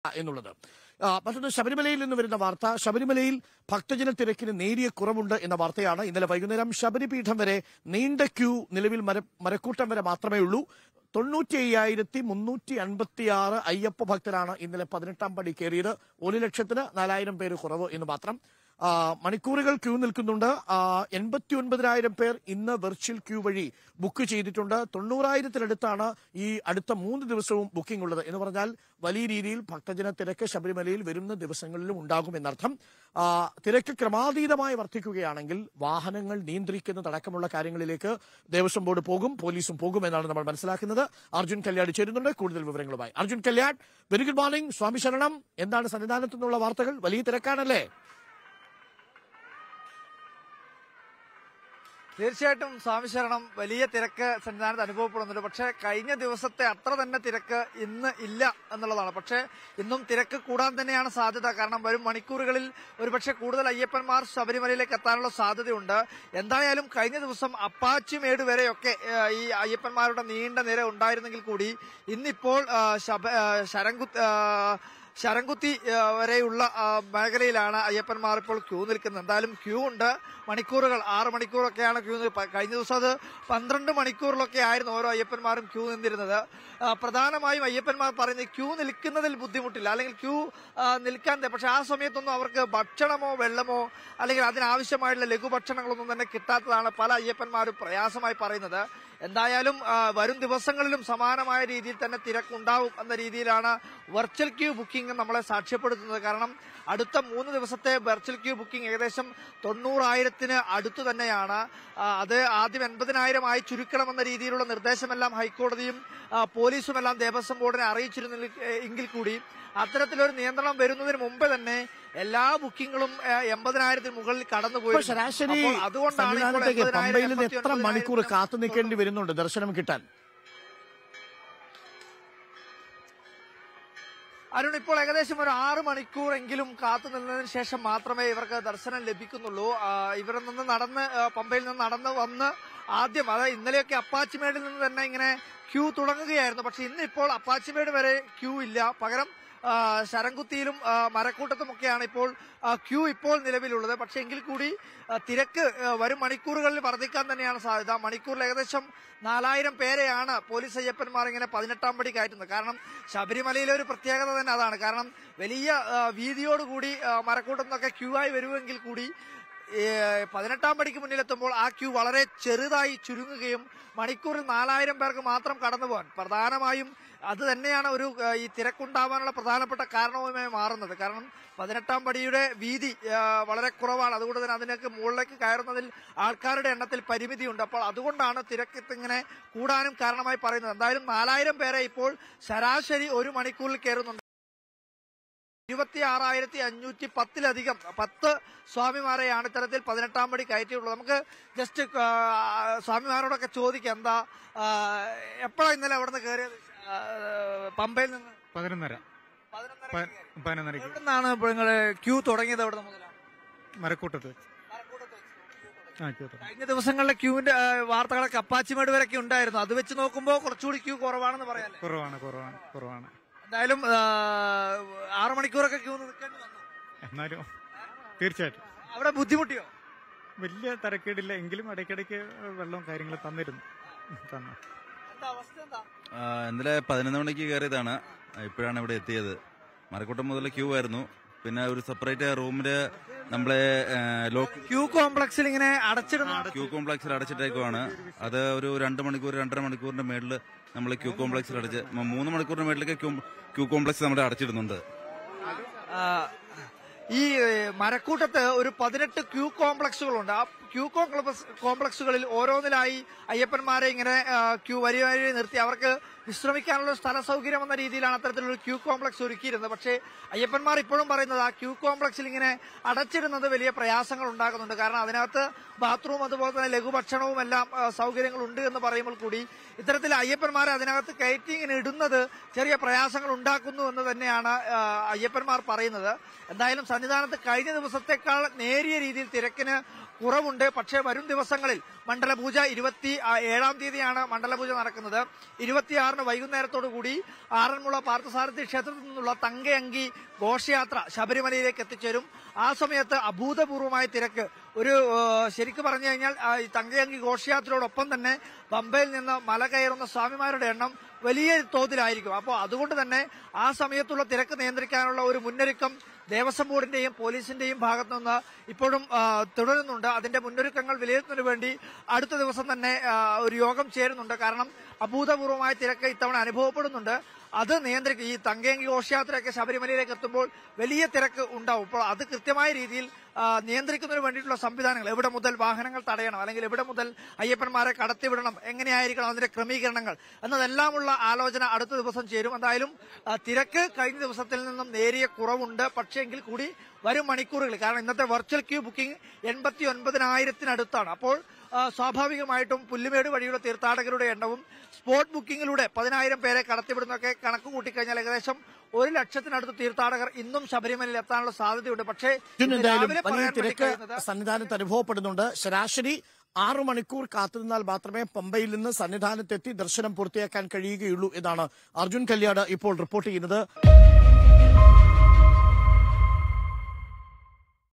എന്നുള്ളത്. മറ്റൊന്ന് ശബരിമലയിൽ നിന്ന് വരുന്ന വാർത്ത. ശബരിമലയിൽ ഭക്തജന തിരക്കിന് നേരിയ കുറവുണ്ട് എന്ന വാർത്തയാണ്. ഇന്നലെ വൈകുന്നേരം ശബരിപീഠം വരെ നീണ്ട ക്യൂ, നിലവിൽ മരക്കൂട്ടം വരെ മാത്രമേ ഉള്ളൂ. 95,356 അയ്യപ്പ ഭക്തരാണ് ഇന്നലെ 18ാം പടി കയറിയത്. 1,04,000 പേര് കുറവ് എന്ന് മാത്രം. മണിക്കൂറുകൾ ക്യൂ നിൽക്കുന്നുണ്ട്. 89,000 പേർ ഇന്ന് വെർച്വൽ ക്യൂ വഴി ബുക്ക് ചെയ്തിട്ടുണ്ട്. 90,000-ത്തിനടുത്താണ് ഈ അടുത്ത 3 ദിവസവും ബുക്കിംഗ് ഉള്ളത്. എന്ന് പറഞ്ഞാൽ വലിയ രീതിയിൽ ഭക്തജന തിരക്ക് ശബരിമലയിൽ വരുന്ന ദിവസങ്ങളിലും ഉണ്ടാകുമെന്നർത്ഥം. തിരക്ക് ക്രമാതീതമായി വർദ്ധിക്കുകയാണെങ്കിൽ വാഹനങ്ങൾ നിയന്ത്രിക്കുന്നതടക്കമുള്ള കാര്യങ്ങളിലേക്ക് ദേവസ്വം ബോർഡ് പോകും, പോലീസും പോകുമെന്നാണ് നമ്മൾ മനസ്സിലാക്കുന്നത്. അർജുൻ കല്യാട് ചേരുന്നുണ്ട് കൂടുതൽ വിവരങ്ങളുമായി. Arjun Kalyad, very good morning. സ്വാമി ശരണം. എന്താണ് സന്നിധാനത്തു നിന്നുള്ള വാർത്തകൾ? വലിയ തിരക്കാണല്ലേ? തീർച്ചയായിട്ടും സ്വാമി ശരണം, വലിയ തിരക്ക് സന്നിധാനത്ത് അനുഭവപ്പെടുന്നുണ്ട്. പക്ഷേ കഴിഞ്ഞ ദിവസത്തെ അത്ര തന്നെ തിരക്ക് ഇന്ന് ഇല്ല എന്നുള്ളതാണ്. പക്ഷേ ഇന്നും തിരക്ക് കൂടാൻ തന്നെയാണ് സാധ്യത. കാരണം വരും മണിക്കൂറുകളിൽ ഒരുപക്ഷെ കൂടുതൽ അയ്യപ്പന്മാർ ശബരിമലയിലേക്ക് എത്താനുള്ള സാധ്യതയുണ്ട്. എന്തായാലും കഴിഞ്ഞ ദിവസം അപ്പാച്ചിമേട് വരെയൊക്കെ ഈ അയ്യപ്പന്മാരുടെ നീണ്ട നിര ഉണ്ടായിരുന്നെങ്കിൽ കൂടി ഇന്നിപ്പോൾ ശരംകുത്തി വരെയുള്ള മേഖലയിലാണ് അയ്യപ്പന്മാർ ഇപ്പോൾ ക്യൂ നിൽക്കുന്നത്. എന്തായാലും ക്യൂ ഉണ്ട്. മണിക്കൂറുകൾ 6 മണിക്കൂറൊക്കെയാണ് ക്യൂ. കഴിഞ്ഞ ദിവസം അത് 12 മണിക്കൂറിലൊക്കെ ആയിരുന്നു ഓരോ അയ്യപ്പന്മാരും ക്യൂ നിന്നിരുന്നത്. പ്രധാനമായും അയ്യപ്പന്മാർ പറയുന്നത് ക്യൂ നിൽക്കുന്നതിൽ ബുദ്ധിമുട്ടില്ല, അല്ലെങ്കിൽ ക്യൂ നിൽക്കാൻ, പക്ഷെ ആ സമയത്തൊന്നും അവർക്ക് ഭക്ഷണമോ വെള്ളമോ അല്ലെങ്കിൽ അതിനാവശ്യമായിട്ടുള്ള ലഘുഭക്ഷണങ്ങളൊന്നും തന്നെ കിട്ടാത്തതാണ് പല അയ്യപ്പന്മാരും പ്രയാസമായി പറയുന്നത്. എന്തായാലും വരും ദിവസങ്ങളിലും സമാനമായ രീതിയിൽ തന്നെ തിരക്കുണ്ടാവും എന്ന രീതിയിലാണ് വെർച്വൽ ക്യൂ ബുക്കിംഗ് നമ്മളെ സാക്ഷ്യപ്പെടുത്തുന്നത്. കാരണം അടുത്ത 3 ദിവസത്തെ വെർച്വൽ ക്യൂ ബുക്കിംഗ് ഏകദേശം 90,000-ത്തിന് അടുത്തു തന്നെയാണ്. അത് ആദ്യം 80,000 ആയി ചുരുക്കണമെന്ന രീതിയിലുള്ള നിർദ്ദേശമെല്ലാം ഹൈക്കോടതിയും പോലീസുമെല്ലാം ദേവസ്വം ബോർഡിനെ അറിയിച്ചിരുന്നെങ്കിൽ കൂടി അത്തരത്തിലൊരു നിയന്ത്രണം വരുന്നതിന് മുമ്പ് തന്നെ എല്ലാ ബുക്കിങ്ങുകളും 80,000-ത്തിന് മുകളിൽ കടന്നുപോയി. ശരാശരി അതുകൊണ്ടാണ് പമ്പയിൽ നിന്ന് എത്ര മണിക്കൂർ കാത്തു നിൽക്കേണ്ടി വരുന്നുണ്ട് ദർശനം കിട്ടാൻ? അരുൺ, ഇപ്പോൾ ഏകദേശം ഒരു 6 മണിക്കൂറെങ്കിലും കാത്തു നിന്നതിന് ശേഷം മാത്രമേ ഇവർക്ക് ദർശനം ലഭിക്കുന്നുള്ളൂ. ഇവിടെ നിന്ന് പമ്പയിൽ നിന്ന് നടന്ന് വന്ന് ആദ്യം, അതായത് ഇന്നലെയൊക്കെ അപ്പാച്ചിമേടിൽ നിന്ന് തന്നെ ഇങ്ങനെ ക്യൂ തുടങ്ങുകയായിരുന്നു. പക്ഷെ ഇന്നിപ്പോൾ അപ്പാച്ചിമേട് വരെ ക്യൂ ഇല്ല. പകരം ശരംകുത്തിയിലും മരക്കൂട്ടത്തുമൊക്കെയാണ് ഇപ്പോൾ ക്യൂ ഇപ്പോൾ നിലവിലുള്ളത്. പക്ഷെ എങ്കിൽ കൂടി തിരക്ക് വരും മണിക്കൂറുകളിൽ വർദ്ധിക്കാൻ തന്നെയാണ് സാധ്യത. മണിക്കൂറിൽ ഏകദേശം 4,000 പേരെയാണ് പോലീസ് അയ്യപ്പന്മാർ ഇങ്ങനെ 18ാം പടി കയറ്റുന്നത്. കാരണം ശബരിമലയിലെ ഒരു പ്രത്യേകത തന്നെ അതാണ്. കാരണം വലിയ വീതിയോടുകൂടി മരക്കൂട്ടത്തു നിന്നൊക്കെ ക്യൂ ആയി വരുമെങ്കിൽ കൂടി 18ാം പടിക്ക് മുന്നിലെത്തുമ്പോൾ ആ ക്യൂ വളരെ ചെറുതായി ചുരുങ്ങുകയും മണിക്കൂറിൽ 4,000 പേർക്ക് മാത്രം കടന്നു പോകാൻ, പ്രധാനമായും അത് തന്നെയാണ് ഈ തിരക്കുണ്ടാവാനുള്ള പ്രധാനപ്പെട്ട കാരണവുമായി മാറുന്നത്. കാരണം 18ാം പടിയുടെ വീതി വളരെ കുറവാണ്. അതുകൊണ്ട് തന്നെ അതിനൊക്കെ മുകളിലേക്ക് കയറുന്നതിൽ ആൾക്കാരുടെ എണ്ണത്തിൽ പരിമിതിയുണ്ട്. അപ്പോൾ അതുകൊണ്ടാണ് തിരക്ക് ഇങ്ങനെ കൂടാനും കാരണമായി പറയുന്നത്. എന്തായാലും 4,000 പേരെ ഇപ്പോൾ ശരാശരി 1 മണിക്കൂറിൽ കയറുന്നുണ്ട്. 26,510-ലധികം 10 സ്വാമിമാരെയാണ് ഇത്തരത്തിൽ 18ാം പടി കയറ്റിയുള്ളത്. നമുക്ക് ജസ്റ്റ് സ്വാമിമാരോടൊക്കെ ചോദിക്കാം, എന്താ എപ്പോഴാണ് ഇന്നലെ അവിടെ നിന്ന് കയറിയത്? പമ്പയിൽ നിന്ന് 11:30. എവിടുന്നാണ് ഇപ്പോൾ നിങ്ങള് ക്യൂ തുടങ്ങിയത്? എവിടെ മുതലാണ്? മരക്കൂട്ടത്ത്. കഴിഞ്ഞ ദിവസങ്ങളിലെ ക്യൂവിന്റെ വാർത്തകളൊക്കെ അപ്പാച്ചിമേട് വരെയൊക്കെ ഉണ്ടായിരുന്നു. അത് വെച്ച് നോക്കുമ്പോൾ കുറച്ചുകൂടി ക്യൂ കുറവാണെന്ന് പറയാം. കുറവാണ്. എന്തായാലും 6 മണിക്കൂറൊക്കെ ക്യൂ നിൽക്കേണ്ടി വന്നു. എന്നാലും തീർച്ചയായിട്ടും അവിടെ ബുദ്ധിമുട്ടിയോ? വലിയ തരക്കേടില്ല, എങ്കിലും ഇടയ്ക്കിടയ്ക്ക് വെള്ളവും കാര്യങ്ങളും തന്നു. ഇന്നലെ 11 മണിക്ക് കയറിയതാണ്. ഇപ്പോഴാണ് ഇവിടെ എത്തിയത്. മരക്കൂട്ടം മുതൽ ക്യൂ ആയിരുന്നു. പിന്നെ ഒരു സെപ്പറേറ്റ് റൂമില് നമ്മളെ ക്യൂ കോംപ്ലക്സിൽ ഇങ്ങനെ ക്യൂ കോംപ്ലക്സിൽ അടച്ചിട്ടേക്കുവാണ്. അത് ഒരു 2 മണിക്കൂർ 2.5 മണിക്കൂറിന്റെ മേളിൽ നമ്മൾ ക്യൂ കോംപ്ലക്സിൽ 3 മണിക്കൂറിന്റെ മേളിലേക്ക് ക്യൂ കോംപ്ലക്സ് നമ്മുടെ അടച്ചിടുന്നുണ്ട്. ഈ മരക്കൂട്ടത്ത് ഒരു 18 ക്യൂ കോംപ്ലക്സുകളുണ്ട്. ആ ക്യൂ കോംപ്ലക്സുകളിൽ ഓരോന്നിലായി അയ്യപ്പന്മാരെ ഇങ്ങനെ ക്യൂ വരി നിർത്തി അവർക്ക് വിശ്രമിക്കാനുള്ള സ്ഥല സൗകര്യം എന്ന രീതിയിലാണ് അത്തരത്തിലൊരു ക്യൂ കോംപ്ലക്സ് ഒരുക്കിയിരുന്നത്. പക്ഷേ അയ്യപ്പന്മാർ ഇപ്പോഴും പറയുന്നത് ആ ക്യൂ കോംപ്ലക്സിൽ ഇങ്ങനെ അടച്ചിടുന്നത് വലിയ പ്രയാസങ്ങൾ ഉണ്ടാക്കുന്നുണ്ട്. കാരണം അതിനകത്ത് ബാത്റൂം അതുപോലെ തന്നെ ലഘുഭക്ഷണവും എല്ലാം സൗകര്യങ്ങളുണ്ട് എന്ന് പറയുമ്പോൾ കൂടി ഇത്തരത്തിൽ അയ്യപ്പന്മാരെ അതിനകത്ത് കയറ്റി ഇങ്ങനെ ഇടുന്നത് ചെറിയ പ്രയാസങ്ങൾ ഉണ്ടാക്കുന്നു എന്ന് തന്നെയാണ് അയ്യപ്പന്മാർ പറയുന്നത്. എന്തായാലും സന്നിധാനത്ത് കഴിഞ്ഞ ദിവസത്തേക്കാൾ നേരിയ രീതിയിൽ തിരക്കിന് കുറവുണ്ട്. പക്ഷേ വരും ദിവസങ്ങളിൽ മണ്ഡലപൂജ 27-ാം തീയതിയാണ് മണ്ഡലപൂജ നടക്കുന്നത്. 26-ന് വൈകുന്നേരത്തോടു കൂടി ആറന്മുള പാർത്ഥസാരഥി ക്ഷേത്രത്തിൽ നിന്നുള്ള തങ്കയങ്കി ഘോഷയാത്ര ശബരിമലയിലേക്ക് എത്തിച്ചേരും. ആ സമയത്ത് അഭൂതപൂർവമായ തിരക്ക് ശരിക്കും പറഞ്ഞു കഴിഞ്ഞാൽ ഈ തങ്കയങ്കി ഘോഷയാത്രയോടൊപ്പം തന്നെ പമ്പയിൽ നിന്ന് മല കയറുന്ന സ്വാമിമാരുടെ എണ്ണം വലിയ തോതിലായിരിക്കും. അപ്പോൾ അതുകൊണ്ട് തന്നെ ആ സമയത്തുള്ള തിരക്ക് നിയന്ത്രിക്കാനുള്ള ഒരു മുന്നൊരുക്കം ദേവസ്വം ബോർഡിന്റെയും പോലീസിന്റെയും ഭാഗത്തു നിന്ന് ഇപ്പോഴും തുടരുന്നുണ്ട്. അതിന്റെ മുന്നൊരുക്കങ്ങൾ വിലയിരുത്തുന്നതിന് വേണ്ടി അടുത്ത ദിവസം തന്നെ ഒരു യോഗം ചേരുന്നുണ്ട്. കാരണം അഭൂതപൂർവമായ തിരക്ക് ഇത്തവണ അനുഭവപ്പെടുന്നുണ്ട്. അത് നിയന്ത്രിക്കും. ഈ തങ്കയങ്കി ഘോഷയാത്രയൊക്കെ ശബരിമലയിലേക്ക് എത്തുമ്പോൾ വലിയ തിരക്ക് ഉണ്ടാവും. അപ്പോൾ അത് കൃത്യമായ രീതിയിൽ നിയന്ത്രിക്കുന്നതിന് വേണ്ടിയിട്ടുള്ള സംവിധാനങ്ങൾ, എവിടെ മുതൽ വാഹനങ്ങൾ തടയണം, അല്ലെങ്കിൽ എവിടെ മുതൽ അയ്യപ്പന്മാരെ കടത്തിവിടണം, എങ്ങനെയായിരിക്കണം അതിന്റെ ക്രമീകരണങ്ങൾ എന്നതെല്ലാമുള്ള ആലോചന അടുത്ത ദിവസം ചേരും. എന്തായാലും തിരക്ക് കഴിഞ്ഞ ദിവസത്തിൽ നിന്നും നേരിയ കുറവുണ്ട്. പക്ഷേങ്കിൽ കൂടി വരും മണിക്കൂറുകൾ, കാരണം ഇന്നത്തെ വെർച്വൽ ക്യൂ ബുക്കിംഗ് 89,000-ത്തിനടുത്താണ്. അപ്പോൾ സ്വാഭാവികമായിട്ടും പുല്ലുമേട് വഴിയുള്ള തീർത്ഥാടകരുടെ എണ്ണവും സ്പോട്ട് ബുക്കിംഗിലൂടെ 10,000 പേരെ കടത്തിവിടുന്നൊക്കെ കണക്ക് കൂട്ടിക്കഴിഞ്ഞാൽ ഏകദേശം 1,00,000-നടുത്ത് തീർത്ഥാടകർ ഇന്നും ശബരിമലയിൽ എത്താനുള്ള സാധ്യതയുണ്ട്. പക്ഷേ വലിയ തിരക്ക് സന്നിധാനത്ത് അനുഭവപ്പെടുന്നുണ്ട്. ശരാശരി 6 മണിക്കൂർ കാത്തുനിന്നാൽ മാത്രമേ പമ്പയിൽ നിന്ന് സന്നിധാനത്തെത്തി ദർശനം പൂർത്തിയാക്കാൻ കഴിയുകയുള്ളൂ എന്നാണ് അർജുൻ കല്യാട് ഇപ്പോൾ റിപ്പോർട്ട് ചെയ്യുന്നത്.